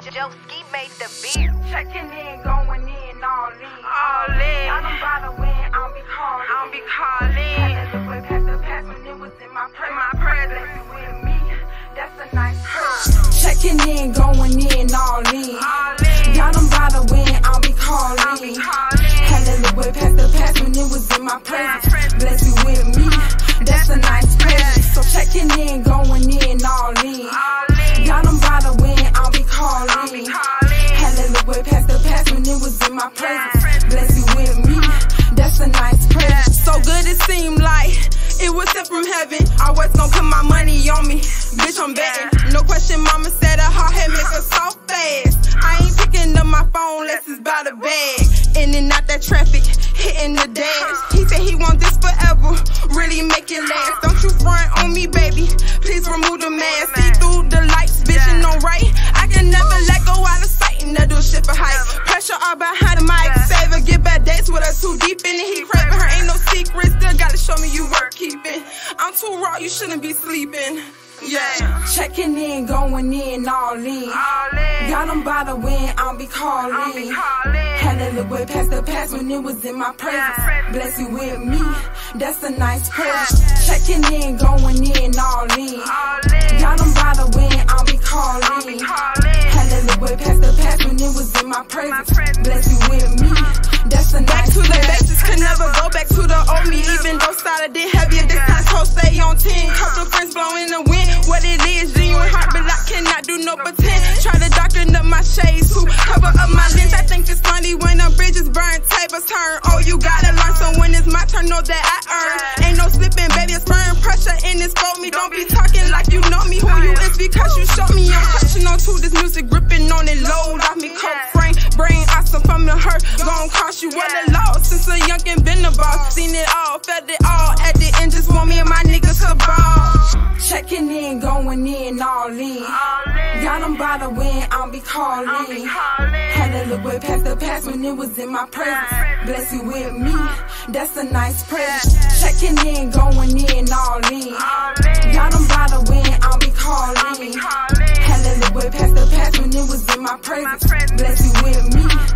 Ski made the beat. Checking in, going in, all in. Y'all don't bother when I'll be calling. Had to look way past the past when it was in my presence. With me, that's a nice perk. Checking in, going in, all in. Y'all don't bother when I'll be calling. Had to look way past the past when it was in my presence. Bless you with me, that's a nice present. So checking in, going in, all in. Y'all don't bother when I'll be calling. Had to look way past the past when it was in my presence. Bless you with me, that's a nice present. So good it seemed like it was sent from heaven. I was gonna put my money on me, bitch I'm betting. No question, mama said a hard head make her so fast. I ain't picking up my phone unless it's by the bag. In and out that traffic, hitting the dash. He said he want this forever, really make it last. Don't you front on me, baby, please remove the mask. See through the lights, bitch, you know right. I can never let go out of sight and that do shit for hype. Pressure all behind the mic, save her, get bad dates with her too deep in it. He craving her, ain't no secret, still gotta show me you worth keeping. I'm too raw, you shouldn't be sleeping. Yeah, checking in, going in, all in. Y'all don't bother when I'll be calling. Had to look way past the past when it was in my presence. Bless you with me, that's a nice present. Checking in, going in, all in. Y'all don't bother when I'll be calling. Had to look way past the past when it was in my presence. Bless you with me, that's a nice back to the basics, could never go back to the old me. Even though started did heavier, this time so stay on 10. Couple friends blowing the wind. What it is, genuine heart, but I cannot do no pretend. Try to darken up my shades to cover up my lens. I think it's funny when the bridges burn, tables turn. Oh, you gotta learn, so when it's my turn, know that I earn. Ain't no slipping, baby, it's burn pressure in this for me. Don't be talking like you know me. Who you is because you show me. I'm touching on to this music, gripping on it, load off me, coke frame. Brain awesome from the hurt, gon' cost you what a loss. Since a youngin' been the boss, seen it all, felt it all. At the end, just want me and my niggas to ball. Checking in, going in, all in. Y'all don't bother when I'll be calling. Had to look way past the past when it was in my presence. Bless you with me, that's a nice present. Checking in, going in, all in. Y'all don't bother when I'll be calling. Had to look way past the past when it was in my presence. Bless you with me,